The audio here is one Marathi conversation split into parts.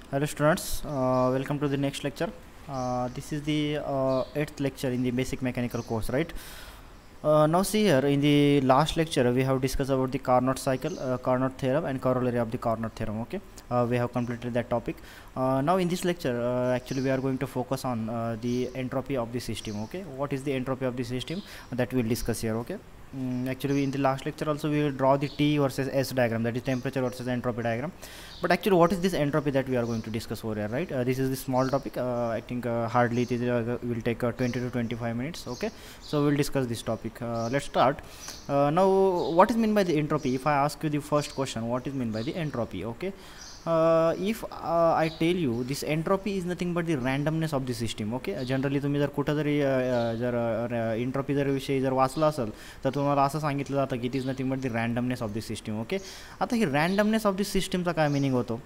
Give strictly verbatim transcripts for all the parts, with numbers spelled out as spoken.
Hello students, uh, welcome to the next lecture. Uh, this is the uh, eighth lecture in the basic mechanical course, right? Uh, now see here, in the last lecture we have discussed about the Carnot cycle, uh, Carnot theorem and corollary of the Carnot theorem. Okay, uh, we have completed that topic. Uh, now in this lecture uh, actually we are going to focus on uh, the entropy of the system. Okay, what is the entropy of the system, that we will discuss here. Okay. Mm, actually in the last lecture also we will draw the T versus S diagram, that is temperature versus entropy diagram. But actually what is this entropy that we are going to discuss over here, right? Uh, this is the small topic. uh, I think uh, hardly it is, uh, will take uh, twenty to twenty-five minutes. Okay, so we'll discuss this topic. Uh, let's start. Uh, now what is meant by the entropy? If I ask you the first question, what is meant by the entropy? Okay, uh, if uh, I tell you this entropy is nothing but the randomness of the system. Okay, generally तुम्ही जर कुठं जरी जर एंट्रोपी जर विषयी जर वाचला असेल तर तुम्हाला असं सांगितलं जातं की it is nothing but the randomness of the system. Okay, आता ही रँडमनेस ऑफ द सिस्टीमचा काय मिनिंग होतो?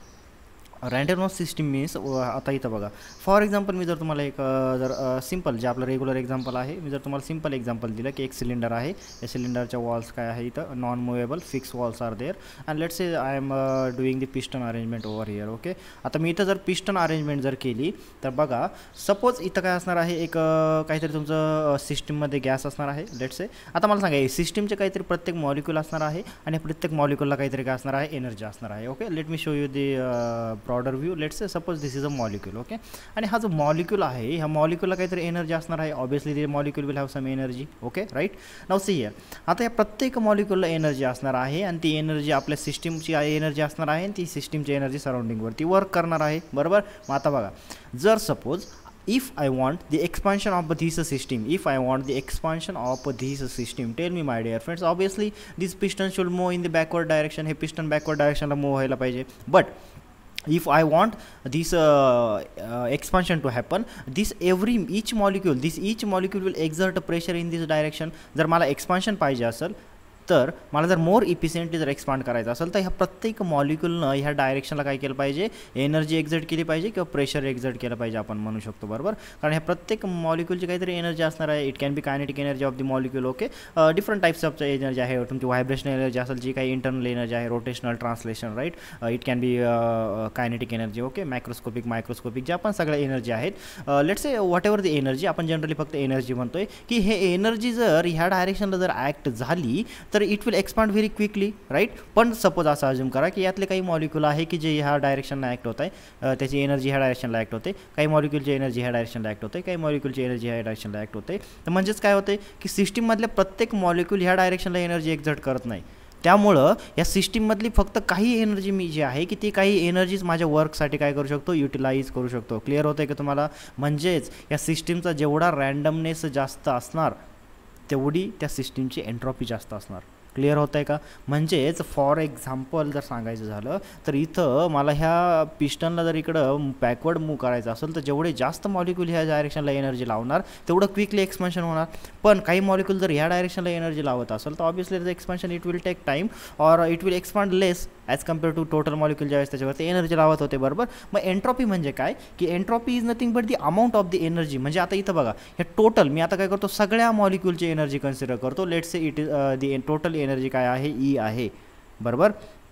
रँडम ऑफ सिस्टीम मीन्स आता इथं बघा, फॉर एक्झाम्पल मी जर तुम्हाला एक जर सिंपल जे आपलं रेग्युलर एक्झाम्पल आहे, मी जर तुम्हाला सिंपल एक्झाम्पल दिलं की एक सिलेंडर आहे, या सिलेंडरच्या वॉल्स काय आहे इथं non movable fix walls are there and let's say I am doing the piston arrangement over here. Okay, आता मी इथं जर पिस्टन अरेंजमेंट जर केली तर बघा, सपोज इथं काय असणार आहे, एक काहीतरी तुमचं सिस्टीममध्ये गॅस असणार आहे लेट्स से. आता मला सांगा सिस्टीमचे काहीतरी प्रत्येक मॉलिक्यूल असणार आहे आणि प्रत्येक मॉलिक्यूलला काहीतरी काय असणार आहे, एनर्जी असणार आहे. Okay, let me show you the broader view. Let's say suppose this is a molecule. Okay, आणि हा जो मॉलिक्यूल आहे ह्या मॉलिक्यूलला काहीतरी एनर्जी असणार आहे. Obviously the molecule will have some energy. Okay, right. Now see here, आता या प्रत्येक मॉलिक्यूलला एनर्जी असणार आहे आणि ती एनर्जी आपल्या सिस्टीमची एनर्जी असणार आहे आणि ती सिस्टीमची एनर्जी सराउंडिंगवरती वर्क करणार आहे. बरोबर. मग आता बघा, जर suppose if I want the expansion of this system, if I want the expansion of this system, tell me my dear friends, obviously this piston should move in the backward direction. हे piston backward direction ला move व्हायला पाहिजे. but if I want this uh, uh, expansion to happen, this every each molecule this each molecule will exert a pressure in this direction. जर मला expansion पाहिजे असेल तर मला जर मोर इफिशियंटली जर एक्सपांड करायचं असेल तर ह्या प्रत्येक मॉलिक्यूलनं ह्या डायरेक्शनला काय केलं पाहिजे, एनर्जी एक्झर्ट केली पाहिजे किंवा प्रेशर एक्झर्ट केलं पाहिजे आपण म्हणू शकतो. बरोबर, कारण ह्या प्रत्येक मॉलिक्यूलची काहीतरी एनर्जी असणार आहे. It can be kinetic energy of the molecule. Okay, different types of energy आहे. तुमची व्हायब्रेशनल एनर्जी असेल, जी काही इंटरनल एनर्जी आहे, rotational, translation, right. It can be kinetic energy. Okay, microscopic, microscopic ज्या पण सगळ्या एनर्जी आहेत. Let's say whatever the energy, आपण जनरली फक्त एनर्जी म्हणतोय की हे एनर्जी जर ह्या डायरेक्शनला जर ॲक्ट झाली तर it will expand very quickly, right. पण सपोज असं अज्यूम करा की यातले काही मॉलिक्यूल आहे की जे ह्या डायरेक्शनला ॲक्ट होत आहे, त्याची एनर्जी ह्या डायरेक्शनला ॲक्ट होते, काही मॉलिक्यूलची एनर्जी ह्या डायरेक्शनला ॲक्ट होते, काही मॉलिक्यूलची एनर्जी ह्या डायरेक्शनला ॲक्ट होते. तर म्हणजेच काय होते की सिस्टीममधल्या प्रत्येक मॉलिक्यूल ह्या डायरेक्शनला एनर्जी एक्झर्ट करत नाही. त्यामुळं या सिस्टीममधली फक्त काही एनर्जी मी जी आहे की ती काही एनर्जीज माझ्या वर्कसाठी काय करू शकतो, युटिलाइज करू शकतो. क्लिअर होतं आहे की तुम्हाला? म्हणजेच या सिस्टीमचा जेवढा रँडमनेस जास्त असणार तेवढी त्या सिस्टीमची एंट्रॉपी जास्त असणार. क्लिअर होतं आहे का? म्हणजेच फॉर एक्झाम्पल जर सांगायचं झालं तर इथं मला ह्या पिस्टनला जर इकडं बॅकवर्ड मूव्ह करायचं असेल तर जेवढे जास्त मॉलिक्यूल ह्या डायरेक्शनला एनर्जी लावणार तेवढं क्विकली एक्सपान्शन होणार. पण काही मॉलिक्यूल जर ह्या डायरेक्शनला एनर्जी लावत असेल तर obviously the expansion it will take time or it will expand less as compare to total molecule ज्यावेळेस त्याच्यावरती एनर्जी लावत होते. बरोबर. मग एंट्रॉपी म्हणजे काय की entropy is nothing but the amount of the energy. म्हणजे आता इथं बघा, हे टोटल मी आता काय करतो, सगळ्या मॉलिक्यूलची एनर्जी कन्सिडर करतो. Let's say it is the total energy काय आहे, ई आहे. बरोबर.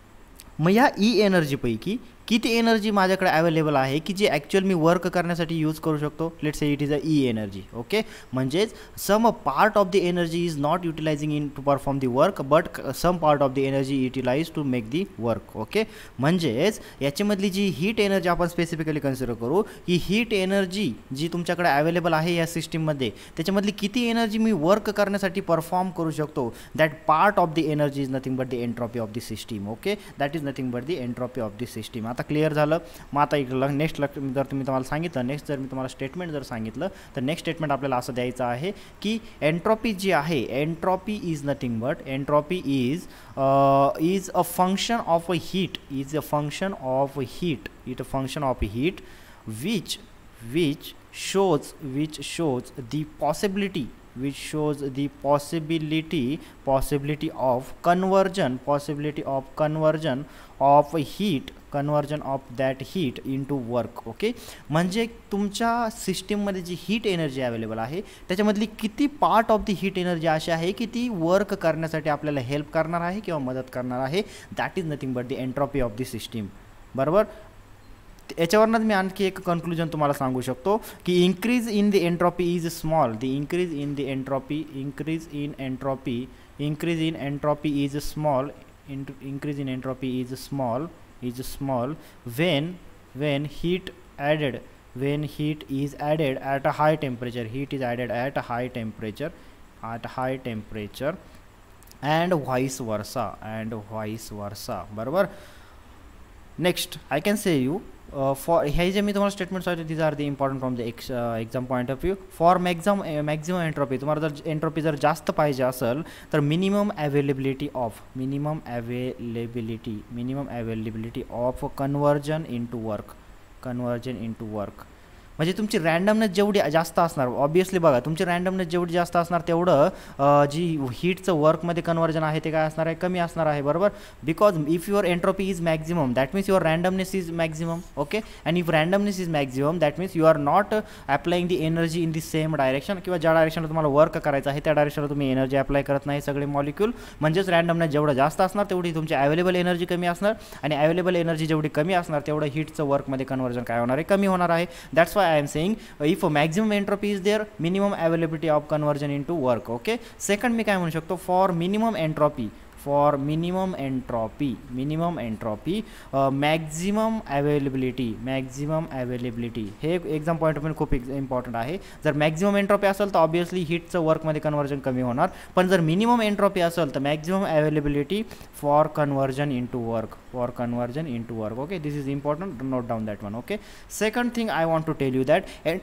मग या ई एनर्जीपैकी किती एनर्जी माझ्याकडे अवेलेबल आहे की जी ॲक्च्युअल मी वर्क करण्यासाठी यूज करू शकतो. Let's say it is a E energy. Okay, म्हणजेच some part of the energy is not utilising in to perform the work but some part of the energy utilise to make the work. Okay, म्हणजेच याच्यामधली जी हीट एनर्जी आपण स्पेसिफिकली कन्सिडर करू की हीट एनर्जी जी तुमच्याकडे अवेलेबल आहे या सिस्टीममध्ये त्याच्यामधली किती एनर्जी मी वर्क करण्यासाठी परफॉर्म करू शकतो, that part of the energy is nothing but the entropy of the system. Okay, that is nothing but the entropy of the system. आता क्लिअर झालं? मग आता इकडं नेक्स्ट जर तुम्ही तुम्हाला सांगितलं, नेक्स्ट जर मी तुम्हाला स्टेटमेंट जर सांगितलं तर नेक्स्ट स्टेटमेंट आपल्याला असं द्यायचं आहे की एंट्रॉपी जी आहे, entropy is nothing but entropy is is a function of a heat, is a function of heat, it a function of heat which which shows which shows the possibility which shows the possibility possibility of conversion possibility of conversion of heat conversion of that heat into work. Okay, म्हणजे तुमच्या सिस्टीममध्ये जी हीट एनर्जी अवेलेबल आहे त्याच्यामधली किती part of the heat energy अशी आहे की ती वर्क करण्यासाठी आपल्याला हेल्प करणार आहे किंवा मदत करणार आहे. That is nothing but the entropy of the system. बरोबर. याच्यावरनं मी आणखी एक कन्क्लुजन तुम्हाला सांगू शकतो की increase in the entropy is small, the increase in the entropy increase in entropy increase in entropy is small, increase in entropy is small is small when when heat added when heat is added at a high temperature, heat is added at a high temperature at high temperature and vice versa and vice versa बरोबर. Next I can say you Uh, for हे जे मी तुम्हाला स्टेटमेंट्स आहेत these are the important from the ex, uh, exam point of view. For maximum uh, maximum entropy तुम्हाला जर एंट्रोपी जर जास्त पाहिजे असेल तर minimum availability of minimum availability minimum availability of conversion into work conversion into work म्हणजे तुमची रँडमनेस जेवढी जास्त असणार ऑब्वियसली बघा तुमची रँडमनेस जेवढी जास्त असणार तेवढं जी हीटचं वर्कमध्ये कन्वर्जन आहे ते काय असणार आहे कमी असणार आहे बरोबर. Because if your entropy is maximum that means your randomness is maximum okay and if randomness is maximum that means you are not applying the energy in the same direction किंवा ज्या डायरेक्शनला तुम्हाला वर्क करायचं आहे त्या डायरेक्शनला तुम्ही एनर्जी अप्लाय करत नाही सगळे मॉलिक्यूल म्हणजेच रँडमनेस जेवढं जास्त असणार तेवढी तुमची अवेलेबल एनर्जी कमी असणार आणि अवेलेबल एनर्जी जेवढी कमी असणार तेवढं हीटचं वर्कमध्ये कन्वर्जन काय होणार आहे कमी होणार आहे. That's why I am saying if a maximum entropy is there minimum availability of conversion into work. Okay, second मी काय म्हणू शकतो for minimum entropy for minimum entropy minimum entropy uh, maximum availability maximum availability हे एक्झाम पॉईंट ऑफ व्ह्यू खूप इम्पॉर्टंट आहे. जर मॅक्झिमम एंट्रॉपी असेल तर ऑब्वियसली हीटचं वर्कमध्ये कन्वर्जन कमी होणार पण जर मिनिमम एंट्रॉपी असेल तर maximum availability for conversion into work for conversion into work. Okay this is important note down that one. Okay second thing I want to tell you that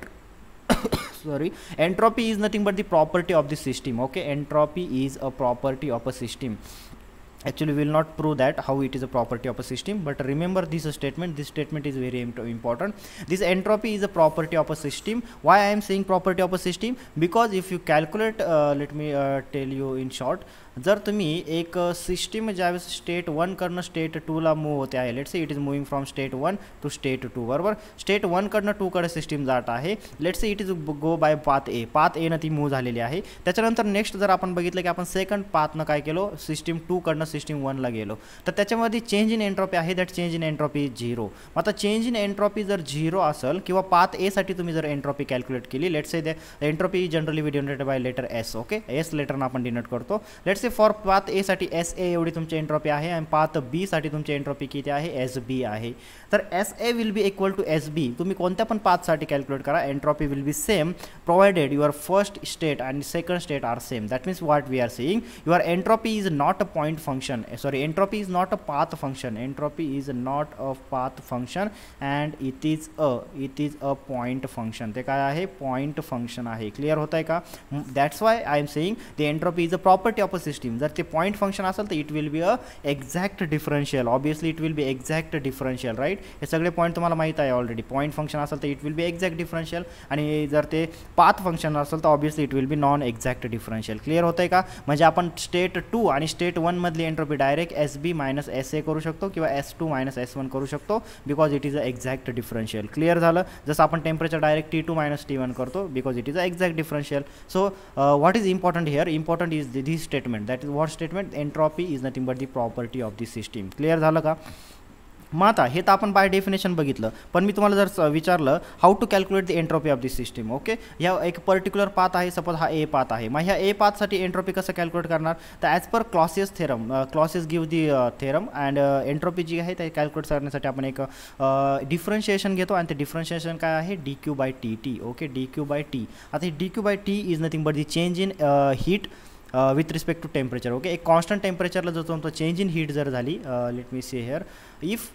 sorry entropy is nothing but the property of the system. Okay, entropy is a property of a system. Actually we will not prove that how it is a property of a system, but remember this statement this statement is very important. This entropy is a property of a system. Why I am saying property of a system? Because if you calculate uh, let me uh, tell you in short, जर तुम्ही एक सिस्टीम ज्यावेळेस स्टेट वन कडनं स्टेट टूला मूव्ह होते आहे let's say it is moving from state one to state two बरोबर. स्टेट वन कडनं टू कडे सिस्टीम जात आहे let's say it is go by path A path एनं ती मूव्ह झालेली आहे. त्याच्यानंतर नेक्स्ट जर आपण बघितलं की आपण सेकंड पाथनं काय केलो सिस्टीम टू कडनं सिस्टीम वनला गेलो तर त्याच्यामध्ये चेंज इन एंट्रॉपी आहे that change in entropy is zero. आता चेंज इन एंट्रॉपी जर झिरो असेल किंवा पाथ ए साठी तुम्ही जर एंट्रॉपी कॅल्क्युलेट केली let's say entropy generally we denoted by letter S. Okay S लेटरनं आपण डिनोट करतो. Let's say for path A साठी एस ए एवढी तुमची एंट्रॉपी आहे आणि पाथ बी साठी तुमची एंट्रॉपी किती आहे एस बी आहे. तर S A will be equal to S B. तुम्ही कोणत्या पण पाथसाठी कॅल्क्युलेट करा entropy will be same provided your first state आणि second state are same. That means what we are saying your entropy is not a point function sorry entropy is not a path function entropy is not a path function and it is a it is a point function. ते काय आहे पॉइंट फंक्शन आहे. क्लिअर होत आहे का? That's why I am saying the entropy is a property of a system. जर ते पॉइंट फंक्शन असेल तर it will be a exact differential. Obviously it will be exact differential right. हे सगळे पॉईंट तुम्हाला माहीत आहे ऑलरेडी. पॉईंट फंक्शन असेल तर it will be exact differential आणि जर ते पाथ फंक्शन असेल तर obviously it will be non exact differential. Clear होत आहे का? म्हणजे आपण स्टेट टू आणि स्टेट वन मधली entropy direct S B minus S A करू शकतो किंवा S two minus S one करू शकतो because it is a exact differential. Clear झालं? जसं आपण temperature direct T two minus T one करतो because it is a exact differential. So what is important here? Important is this statement that is what statement entropy is nothing but the property of the system. Clear झालं का? मग आता हे तर आपण बाय डेफिनेशन बघितलं पण मी तुम्हाला जर विचारलं how to calculate the entropy of the system. Okay ह्या एक पर्टिक्युलर पाथ आहे सपोज हा ए पाथ आहे मग ह्या ए पाथसाठी एंट्रोपी कसं कॅल्क्युलेट करणार तर as per Clausius theorem Clausius give the theorem and entropy जी आहे ते कॅल्क्युलेट करण्यासाठी आपण एक डिफरन्शिएशन घेतो आणि ते डिफरन्शिएशन काय आहे D Q by T T. Okay D Q by T. आता ही D Q by T is nothing but the change in heat with respect to temperature. Okay एक कॉन्स्टंट टेम्परेचरला जर तुमचं चेंज इन हीट जर झाली let me see here if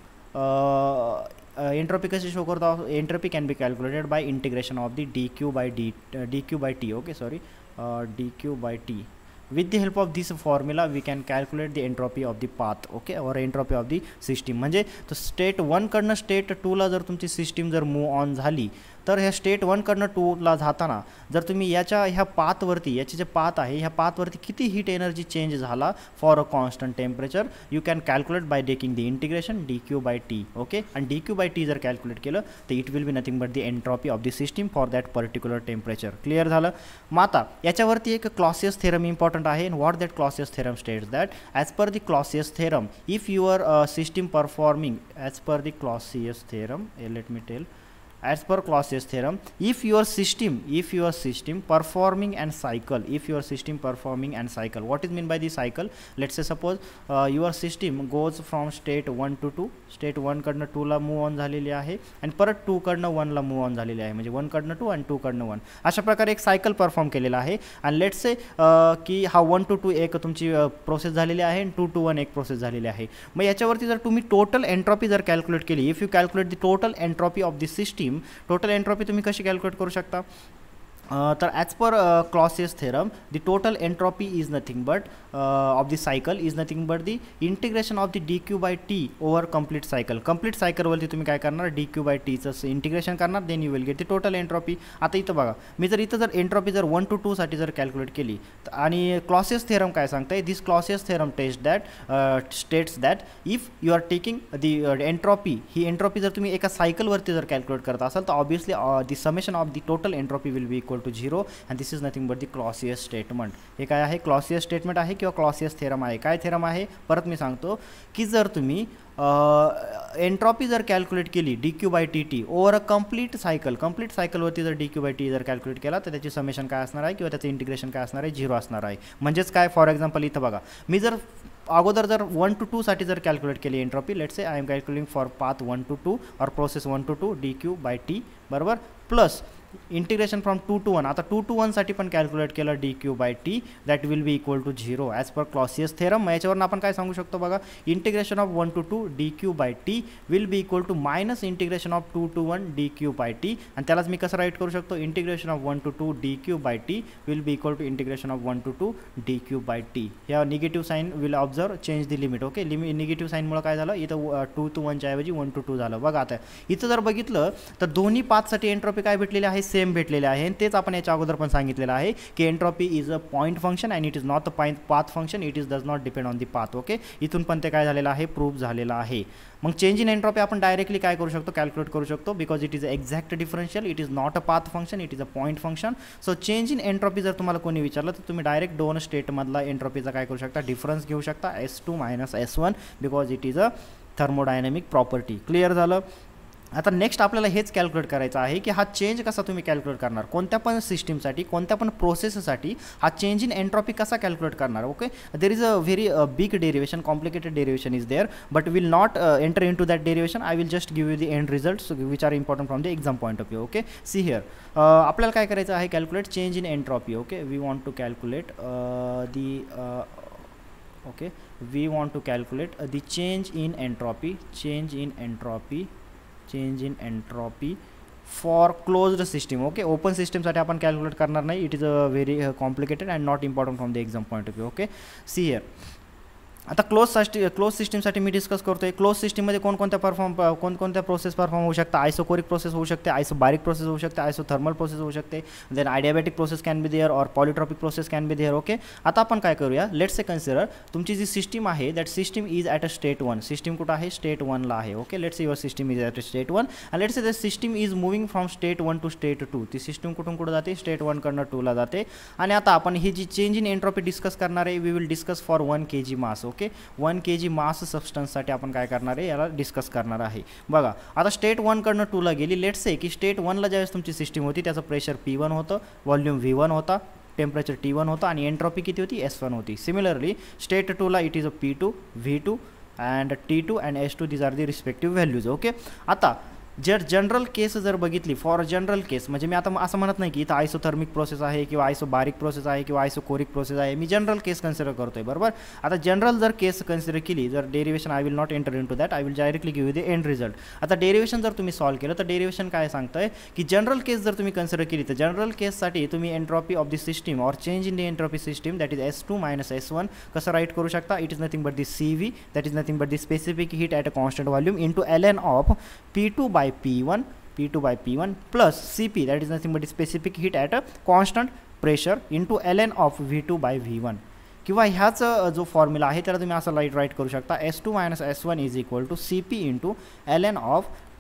entropy कशी शो करतो entropy can be calculated by integration of the D Q by D D Q by T. Okay sorry D Q by T. With the help of this formula we can calculate the entropy of the path. Okay or entropy of the system. म्हणजे तो स्टेट वन कडनं स्टेट टूला जर तुमची सिस्टीम जर मूव ऑन झाली तर ह्या स्टेट वन कडनं टूला जाताना जर तुम्ही याच्या ह्या पाथवरती याचे जे पाथ आहे ह्या पाथवरती किती हीट एनर्जी चेंज झाला for a constant temperature you can calculate by taking the integration D Q by T. Okay आणि डी क्यू बाय टी जर कॅल्क्युलेट केलं तर it will be nothing but the entropy of the system for that particular temperature. Clear झालं? मग आता याच्यावरती एक क्लॉसियस थेरम इम्पॉर्टंट important आहे. And what that Clausius theorem states that as per the Clausius theorem, if your uh, system performing as per the Clausius theorem, uh, let me tell, as per Clausius theorem, if your system if your system performing and cycle if your system performing and cycle, what is mean by the cycle? Let's say suppose uh, your system goes from state one to two, state one कडनं टू ला मूव ऑन झालेली आहे आणि परत टू कडनं वन ला मूव ऑन झालेली आहे, म्हणजे वन कडनं टू आणि टू कडनं वन, अशा प्रकारे एक सायकल परफॉर्म केलेला आहे. आणि लेट्स से की हा वन टू टू एक तुमची प्रोसेस झालेली आहे आणि टू टू वन एक प्रोसेस झालेली आहे. मग याच्यावरती जर तुम्ही टोटल एंट्रॉपी जर कॅल्क्युलेट केली, if you calculate the total entropy of the system, total entropy तुम्ही कशी कॅल्क्युलेट करू शकता? तर as per Clausius theorem the total entropy is nothing but of the cycle is nothing but the integration of the D Q by T over complete cycle. Complete सायकलवरती तुम्ही काय करणार, डी क्यू बाय टीचं इंटिग्रेशन करणार, then you will get the total entropy. आता इथं बघा, मी जर इथं जर एंट्रॉपी जर वन टू टू साठी जर कॅल्क्युलेट केली आणि क्लॉसियस थेरम काय सांगताय, this Clausius theorem test that states that if you are taking the entropy, ही एंट्रॉपी जर तुम्ही एका सायकलवरती जर कॅल्क्युलेट करत असाल तर obviously the summation of the total entropy will be equal to zero and this is nothing but the Clausius statement. हे काय आहे? क्लॉसियस स्टेटमेंट आहे किंवा क्लॉसियस थेरम आहे. काय थेरम आहे? परत मी सांगतो की जर तुम्ही एंट्रॉपी जर कॅल्क्युलेट केली D Q by T T over a complete cycle, complete सायकलवरती जर डी क्यू बाय टी जर कॅल्क्युलेट केला तर त्याची समेशन काय असणार आहे किंवा त्याचं इंटिग्रेशन काय असणार आहे, झिरो असणार आहे. म्हणजेच काय, फॉर एक्झाम्पल इथं बघा, मी जर अगोदर जर वन टू टू साठी जर कॅल्क्युलेट केली entropy, let's say I am calculating for path one to two और process one to two D Q by T बरोबर, plus integration from two to one, आता टू टू वनसाठी पण कॅल्क्युलेट केलं D Q by T, that will be equal to zero as per Clausius theorem. याच्यावरून आपण काय सांगू शकतो बघा, integration of one to two D Q by T will be equal to minus integration of two to one D Q by T. आणि त्यालाच मी कसं राईट करू शकतो, integration of one to two D Q by T will be equal to integration of one to two D Q by T. या negative sign will observe change the limit. Okay, limit negative साईनमुळे काय झालं, इथं टू टू वनच्या ऐवजी वन टू टू झालं. बघा आता इथं जर बघितलं तर दोन्ही पाथसाठी एंट्रॉपी काय भेटलेली आहे, सेम भेटलेले आहे. तेच आपण याच्या अगोदर पण सांगितलेलं आहे की entropy is a point function and it is not a path function, it is does not depend on the path. Okay, इथून पण ते काय झालेलं आहे, प्रूव्ह झालेलं आहे. मग चेंज इन एंट्रॉपी आपण डायरेक्टली काय करू शकतो, कॅल्क्युलेट करू शकतो, because it is a exact differential, it is not a path function, it is a point function. So change in entropy जर तुम्हाला कोणी विचारलं तर तुम्ही डायरेक्ट दोन स्टेटमधला एंट्रॉपीचा काय करू शकता, डिफरन्स घेऊ शकता, S two minus S one, because it is a thermodynamic property. Clear झालं? आता नेक्स्ट आपल्याला हेच कॅल्क्युलेट करायचं आहे की हा चेंज कसा तुम्ही कॅल्क्युलेट करणार, कोणत्या पण सिस्टीमसाठी, कोणत्या पण प्रोसेससाठी हा चेंज इन एंट्रॉपी कसा कॅल्क्युलेट करणार. Okay, there is a very big derivation, complicated derivation is there, but will not enter into that derivation. I will just give you the end results which are important from the exam point of view. Okay, see here आपल्याला काय करायचं आहे, calculate change in entropy. Okay, we want to calculate the okay we want to calculate uh, the change in entropy change in entropy change in entropy for closed system. Okay, open system साठी आपण कॅल्क्युलेट करणार नाही, it is a very complicated and not important from the exam point of view. Okay, see here आता क्लोज सिस्टी क्लोज सिस्टीमसाठी मी डिस्कस करतोय. क्लोज सिस्टीममध्ये कोणकोणत्या परफॉर्म कोणकोणत्या प्रोसेस परफॉर्म होऊ शकतात, आयसोकोरिक प्रोसेस होऊ शकते, आयसोबारिक प्रोसेस होऊ शकते, आयसोथर्मल प्रोसेस होऊ शकते, then adiabatic process can be there और polytropic process can be there. Okay, आता आपण काय करूया, लेट्स से कन्सिडर तुमची जी सिस्टीम आहे that system is at a state one. System कुठं आहे, स्टेट वनला आहे. Okay, let's say your system is at a state one and let's say the system is moving from state one to state two. ती सिस्टीम कुठून कुठं जाते, स्टेट वनकडनं टूला जाते. आणि आता आपण ही जी चेंज इन एंट्रॉपी डिस्कस करणार आहे, we will discuss for one K G mass. Okay, one K G mass सबस्टन्ससाठी आपण काय करणार आहे, याला डिस्कस करणार आहे. बघा आता स्टेट वनकडनं टूला गेली, लेट्स से की स्टेट वनला ज्यावेळेस तुमची सिस्टीम होती त्याचं प्रेशर पी वन होतं, व्हॉल्यूम व्ही वन होता, टेम्परेचर टी वन होता आणि एंट्रॉपी किती होती, एस वन होती. सिमिलरली स्टेट टूला it is a P two, V two and T two and S two, these are the respective values. Okay, आता जर जनरल केस जर बघितली, फॉर जनरल केस म्हणजे मी आता असं म्हणत नाही की इथं आयसोथर्मिक प्रोसेस आहे किंवा आयसोबारिक प्रोसेस आहे किंवा आयसोकोरिक प्रोसेस आहे, मी जनरल केस कन्सिडर करतोय. बरोबर, आता जनरल जर केस कन्सिडर केली, जर derivation I will not enter into that, I will directly give you the end result. आता डेरिवेशन जर तुम्ही सॉल्व केलं तर डेरिवेशन काय सांगतंय की जनरल केस जर तुम्ही कन्सिडर केली तर जनरल केससाठी तुम्ही एंट्रॉपी ऑफ द सिस्टीम और change in the entropy system that is S two minus S one कसं राईट करू शकता, it is nothing but the C V that is nothing but the specific heat at a constant volume into L N of P two by P one P two by P one plus C P, that is nothing but specific heat at a constant pressure into ln of V two by V one. किंवा ह्याच जो फॉर्म्युला आहे त्याला तुम्ही असं लाईट राईट करू शकता, S two minus S one is equal to C P into L N of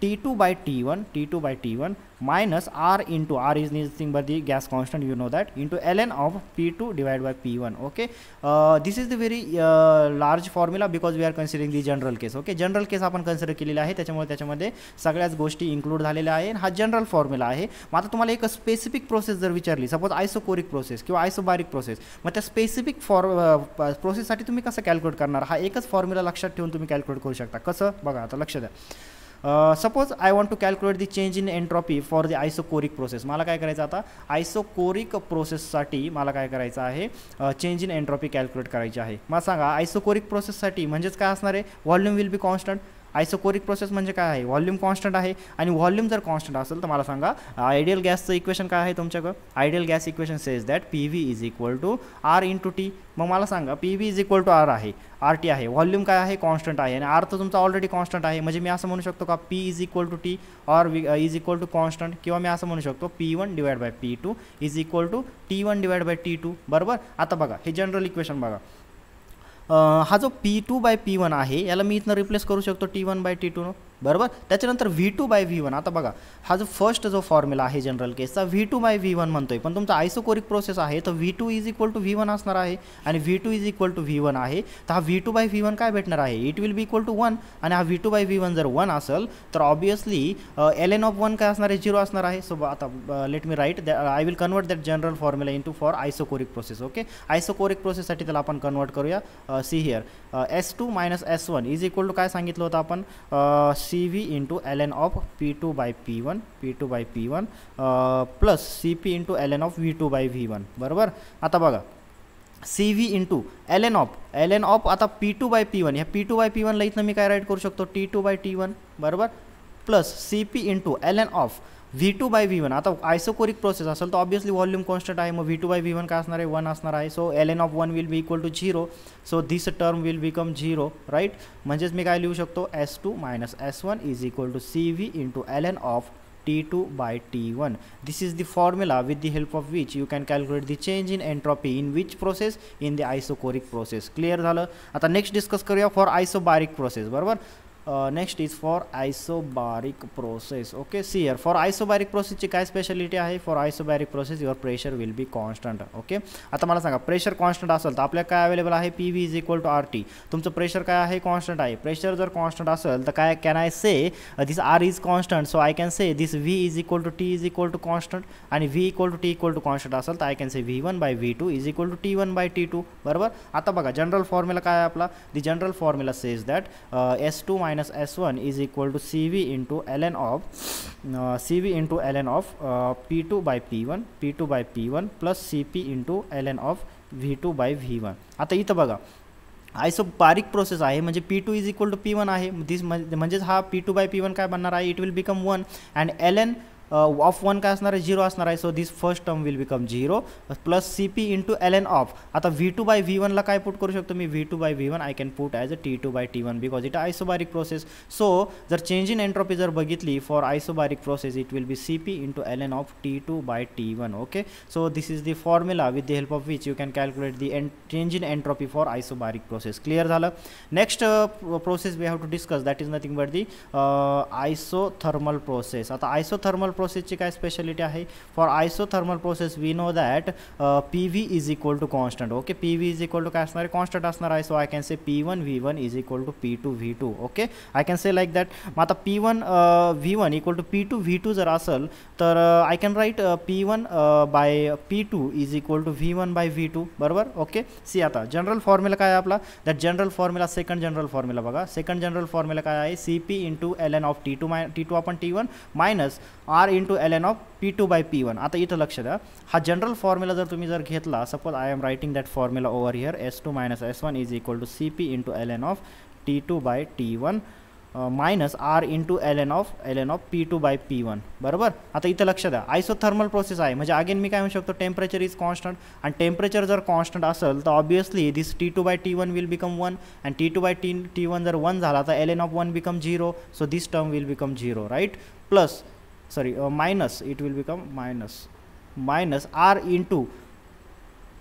T two by T one, T two by T one minus R into R is nothing but the gas constant, you know that, into ln of P two divided by P one. Okay, uh, this is the very uh, large formula because we are considering the general case. Okay, general case आपण कन्सिडर केलेला आहे, त्याच्यामुळे त्याच्यामध्ये सगळ्याच गोष्टी इन्क्लूड झालेल्या आहे. हा जनरल फॉर्म्युला आहे. मग आता तुम्हाला एक स्पेसिफिक प्रोसेस जर विचारली, सपोज आयसोकोरिक प्रोसेस किंवा आयसोबारिक प्रोसेस, मग त्या स्पेसिफिक फॉर प्रोसेससाठी तुम्ही कसं कॅल्क्युलेट करणार, हा एकच फॉर्म्युला लक्षात ठेवून तुम्ही कॅल्क्युलेट करू शकता. कसं बघा, आता लक्ष द्या. Uh, suppose I want to calculate the change in entropy for the isocoric process. मला काय करायचं आता, आयसोकोरिक प्रोसेससाठी मला काय करायचं आहे, चेंज इन एंट्रॉपी कॅल्क्युलेट करायची आहे. मला सांगा, आयसोकोरिक प्रोसेससाठी म्हणजेच काय असणार आहे, volume will be constant. Isochoric process म्हणजे काय आहे, व्हॉल्यूम कॉन्स्टंट आहे, आणि व्हॉल्यूम जर कॉन्स्टंट असेल तर मला सांगा आयडियल गॅसचं इक्वेशन काय आहे तुमच्याकडं. Ideal gas equation says that P V is equal to R into T. मग मला सांगा, P V is equal to R आहे, आर टी आहे, व्हॉल्यूम काय आहे, कॉन्स्टंट आहे, आणि आर तर तुमचा ऑलरेडी कॉन्स्टंट आहे. म्हणजे मी असं म्हणू शकतो का, P is equal to T or is equal to constant, किंवा मी असं म्हणू शकतो P one divide by P two is equal to T one divide by T two. बरोबर. आता बघा, हे जनरल इक्वेशन बघा, हा जो P two by P one आहे याला मी इथनं रिप्लेस करू शकतो T one by T two no. बरोबर. त्याच्यानंतर V two by V one. आता बघा, हा जो फर्स्ट जो फॉर्म्युला आहे जनरल केसचा, V two by V one म्हणतोय, पण तुमचा आयसोकोरिक प्रोसेस आहे तर V two is equal to V one असणार आहे, आणि V two is equal to V one आहे. तर हा V two by V one काय भेटणार आहे, it will be equal to one, आणि हा V two by V one जर वन असेल तर obviously L N of one काय असणार आहे, झिरो असणार आहे. सो आता let me write, I will convert that general formula into for isochoric process. Okay, isochoric प्रोसेससाठी त्याला आपण कन्वर्ट करूया. See here S two minus S one is equal to काय सांगितलं होतं आपण, C V into ln of P two by P one, P two by P one uh, plus Cp into ln of V two by V one. बरोबर. आता बघा, Cv into ln of ln of आता P two by P one, ह्या P two by P one ला इथनं मी काय राईट करू शकतो, T two by T one. बरोबर. Plus Cp into ln of V two by V one. आता आयसोकोरिक प्रोसेस असेल तर ऑब्वियसली व्हॉल्यूम कॉन्स्टंट आहे, मग V two by V one काय असणार आहे, वन असणार आहे. So L N of one will be equal to zero, so this term will become zero. Right. म्हणजेच मी काय लिहू शकतो, S two minus S one is equal to C V into L N of T two by T one. This is the formula with the help of which you can calculate the change in entropy in which process, in the isocoric process. Clear झालं. आता नेक्स्ट डिस्कस करूया फॉर आयसोबारिक प्रोसेस. बरोबर. Uh, next is for isobaric process. Okay, see here, for isobaric process ची काय स्पेशालिटी आहे, for isobaric process your pressure will be constant. Okay, आता मला सांगा, प्रेशर कॉन्स्टंट असेल तर आपल्याला काय अवेलेबल आहे, P V is equal to R T. तुमचं प्रेशर काय आहे, कॉन्स्टंट आहे. प्रेशर जर कॉन्स्टंट असेल तर काय can I say, this R is constant, so I can say this V is equal to T is equal to constant, आणि V equal to T equal to constant असेल तर I can say V one by V two is equal to T one by T two. बरोबर. आता बघा, जनरल फॉर्म्युला काय आहे आपला, the general formula says that S two minus S one is equal to Cv into ln of uh, Cv into ln of uh, P two by P one, P two by P one plus Cp into ln of V two by V one. आता इथं बघा, आयसोबारिक प्रोसेस आहे म्हणजे P two is equal to P one आहे. दिस म्हणजेच हा P two by P one काय बनणार आहे, it will become one, and L N of one काय असणार आहे, झिरो असणार आहे. So this first term will become zero plus C P into L N of. आता व्ही टू बाय व्ही वनला काय पुट करू शकतो मी, V two by V one I can put as a T two by T one because it isobaric process. So जर चेंज इन एंट्रोपी जर बघितली for isobaric process, it will be C P into L N of T two by T one. Okay, so this is the formula with the help of which you can calculate the change in entropy for isobaric process. Clear झालं. Next process we have to discuss, that is nothing but the isothermal process. आता आयसोथर्मल प्रोसेसची काय स्पेशल आहे, for isothermal process we know that P V is equal to constant. Okay, P V is equal to काय असणार आहे, कॉन्स्टंट असणार आहे. So I can say P one V one is equal to P two V two. Okay, I can say like that. मग आता P one V one equal to P two V two जर असेल तर I can right P one by P two is equal to V one by V two. बरोबर. ओके, सी आता जनरल फॉर्म्युला काय आहे आपला, that general formula, second general formula बघा. सेकंड जनरल फॉर्म्युला काय आहे, C P into L N of T two my T two आपण T one minus R into L N of P two by P one. आता इथं लक्ष द्या, हा जनरल फॉर्म्युला जर तुम्ही जर घेतला, suppose I am writing that formula over here, S two minus S one is equal to C P into L N of T two by T one minus R into L N of L N of P two by P one. बरोबर. आता इथं लक्ष द्या, आयसोथर्मल प्रोसेस आहे म्हणजे अगेन मी काय म्हणू शकतो, टेम्परेचर इज कॉन्स्टंट, आणि टेम्परेचर जर कॉन्स्टंट असेल तर obviously this T two by T one will become one, and T two by T T one जर वन झाला तर L N of one become zero. So this term will become zero. Right. Plus sorry uh, minus, it will become minus minus r into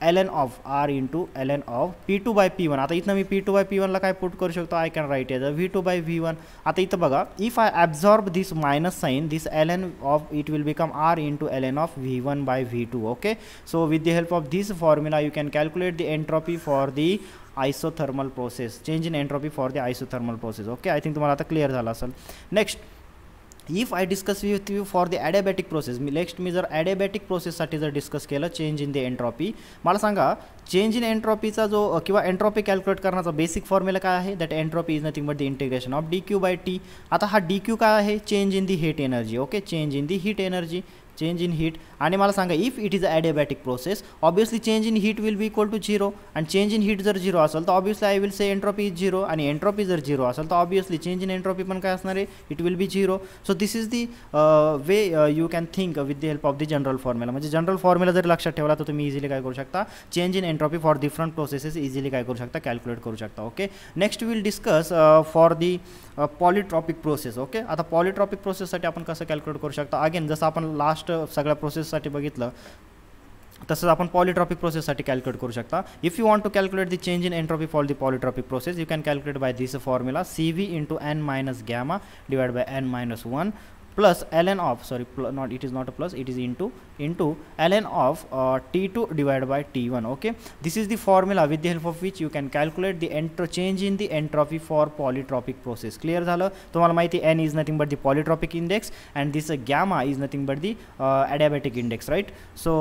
L N of R into L N of P two by P one. आता इथं मी पी टू बाय पी वनला काय पुट करू शकतो, I can write as a V two by V one. आता इथं बघा, if I absorb this minus sign, this L N of it will become R into L N of V one by V two. Okay, so with the help of this formula you can calculate the entropy for the isothermal process, change in entropy for the isothermal process. Okay, I think तुम्हाला आता क्लिअर झालं असेल. Next, if I discuss with you for the adiabatic process, मी नेक्स्ट मी जर ॲडियाबॅटिक प्रोसेससाठी जर डिस्कस केलं चेंज इन द एंट्रॉपी, मला सांगा चेंज इन एंट्रॉपीचा जो किंवा एंट्रॉपी कॅल्क्युलेट करण्याचा बेसिक फॉर्म्युला काय आहे, that entropy is nothing but the integration of D Q by T. आता हा डी क्यू काय आहे, change in the heat energy. Okay, change in the heat energy, change in heat. आणि मला सांगा if it is a adiabatic process, obviously change in heat will be equal to zero, आणि चेंज इन हीट जर झिरो असेल तर obviously I will say entropy is zero, आणि एंट्रॉपी जर झिरो असेल तर ऑब्वियसली चेंज इन एंट्रॉपी पण काय असणार आहे, it will be zero. So this is the way you can think with the help of the general formula. म्हणजे जनरल फॉर्म्युला जर लक्षात ठेवला तर तुम्ही इझिली काय करू शकता, change in entropy for different processes easily काय करू शकता, कॅल्क्युलेट करू शकता. Okay, next will discuss for the polytropic process. Okay, आता पॉलिट्रॉपिक प्रोसेससाठी आपण कसं कॅल्क्युलेट करू शकता, अगेन जसं आपण लास्ट सगळ्या प्रोसेससाठी बघितलं तसंच आपण पॉलिट्रॉपिक प्रोसेससाठी कॅल्क्युलेट करू शकता. If you want to calculate the change in entropy for the polytropic process, you can calculate by this formula C V into N minus gamma divide by N minus one plus ln of sorry pl not it is not a plus, it is into into ln of uh, T two divided by T one. Okay, this is the formula with the help of which you can calculate the entro change in the entropy for polytropic process. Clear झालं तुम्हाला माहिती, n is nothing but the polytropic index and this uh, gamma is nothing but the uh, adiabatic index, right? So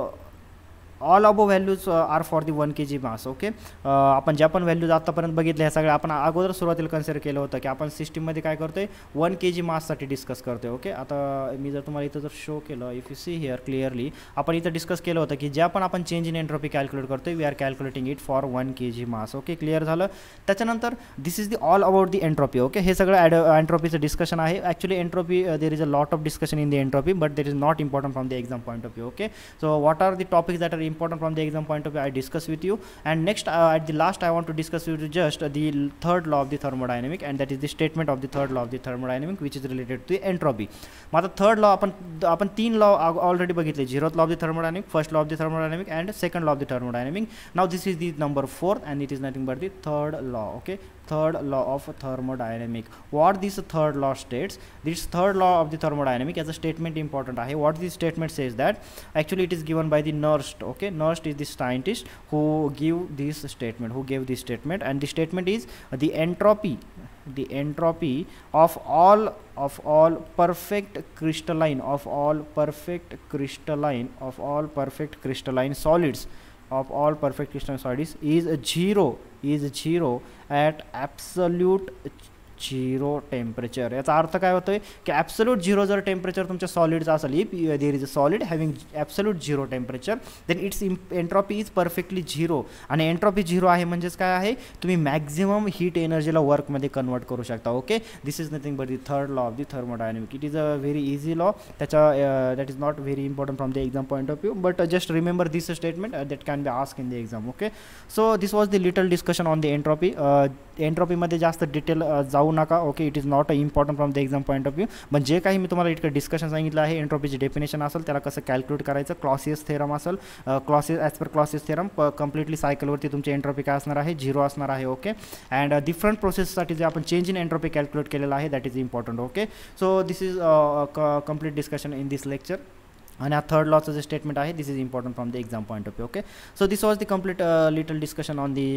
all above values are for the one K G mass. Okay, आपण ज्या पण व्हॅल्यूज आत्तापर्यंत बघितल्या ह्या सगळ्या आपण अगोदर सुरुवातीला कन्सिडर केलं होतं की आपण सिस्टीममध्ये काय करतोय, वन के जी माससाठी डिस्कस करतोय. ओके, आता मी जर तुम्हाला इथं जर शो केलं, if you see here clearly, आपण इथं डिस्कस केलं होतं की ज्या पण आपण चेंज इन एंट्रोपी कॅल्क्युलेट करतोय we are calculating it for one K G mass. Okay, clear झालं. त्याच्यानंतर this is the all about the entropy. Okay, हे सगळं ॲड एंट्रोपीचं डिस्कशन आहे. Actually entropy there is a lot of discussion in the entropy but there is not important from the exam point of view. Okay, so what are the topics that are important from the exam point of view I discuss with you, and next uh, at the last I want to discuss with you just uh, the third law of the thermodynamic, and that is the statement of the third law of the thermodynamic which is related to the entropy. मग आता थर्ड लॉ आपण आपण तीन लॉ ऑलरेडी बघितले, zeroth law of the thermodynamic, first law of the thermodynamic and second law of the thermodynamic. Now this is the number fourth and it is nothing but the third law. Okay, third law of thermodynamic. What this third law states, this third law of the thermodynamic as a statement important आहे. What this statement says that actually it is given by the Nernst. Okay, Nernst is the scientist who give this statement, who gave this statement, and the statement is uh, the entropy the entropy of all of all perfect crystalline of all perfect crystalline of all perfect crystalline solids of all perfect crystalline solids is zero is zero at absolute zero temperature. याचा अर्थ काय होतोय की ॲब्सोल्यूट झिरो जर टेम्परेचर तुमच्या सॉलिडचं असेल, if there is a solid having absolute zero temperature, then its entropy is perfectly zero. आणि एंट्रॉपी झिरो आहे म्हणजेच काय आहे, तुम्ही मॅक्झिमम हीट एनर्जीला वर्कमध्ये कन्वर्ट करू शकता. Okay, this is nothing but the third law of the thermodynamic. It is a very easy law, त्याच्या that is not very important from the exam point of view, but just remember this statement that can be ask in the exam. Okay, so this was the little discussion on the entropy. एंट्रॉपीमध्ये जास्त डिटेल जाऊ नका. Okay, it is not a important from the exam point of view, पण जे काही मी तुम्हाला इतकं डिस्कशन सांगितलं आहे, एंट्रॉपीची डेफिनेशन असेल, त्याला कसं कॅल्क्युलेट करायचं, क्लॉसियस थेरम असेल, Clausius as per Clausius theorem completely सायकलवरती तुमची एंट्रॉपी काय असणार आहे, झिरो असणार आहे. ओके, अँड डिफरंट प्रोसेससाठी जे आपण चेंज इन एंट्रॉपी कॅल्क्युलेट केलेलं आहे that is important. Okay, so this is complete discussion in this lecture. आणि हा थर्ड लॉचं जे स्टेटमेंट आहे this is important from the exam point of view. Okay, so this was the complete little discussion on the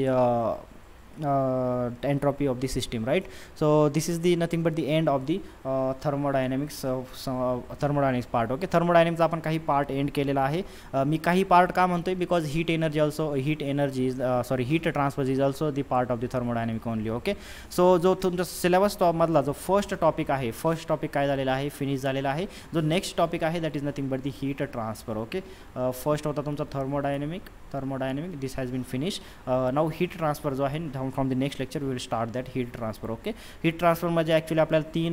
Uh, entropy of the system, right? So this is the nothing but the end of the uh, thermodynamics uh, uh, thermodynamics part. Okay, thermodynamics आपण काही पार्ट एंड केलेला आहे. uh, मी काही पार्ट का म्हणतोय, because heat energy also heat energy is sorry heat transfer is also the part of the thermodynamic only. Okay, सो जो तुमचा सिलेबस टॉपमधला जो फर्स्ट टॉपिक आहे, फर्स्ट टॉपिक काय झालेला आहे, फिनिश झालेला आहे. जो नेक्स्ट टॉपिक आहे that is nothing but the heat transfer. Okay, first होता तुमचा थर्मोडायनमिक thermodynamic, this has been finished. uh, now heat transfer जो आहे down from the next lecture we will start that heat transfer. okay, heat transfer मध्ये ॲक्च्युली आपल्याला तीन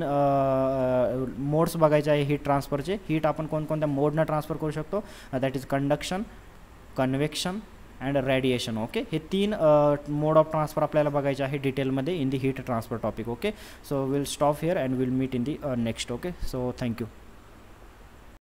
मोड्स बघायचे आहे हीट ट्रान्सफरचे. हीट आपण कोणकोणत्या मोडनं ट्रान्सफर करू शकतो, that is conduction, convection and radiation. Okay, हे तीन मोड ऑफ ट्रान्सफर आपल्याला बघायचे आहे डिटेलमध्ये in the heat transfer topic. Okay, so will stop here and will meet in the next. Okay, so thank you.